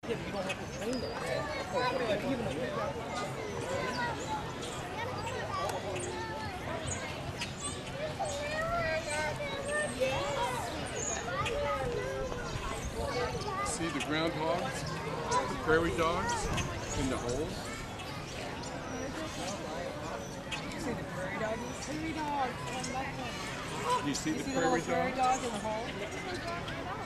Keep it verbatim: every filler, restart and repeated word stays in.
Yeah, but you don't have to train them. Like, even a peacock. See the groundhogs, the prairie dogs in the hole. You see the prairie doggies? Prairie dogs. You see You the see the prairie little prairie dogs? dog in the hole?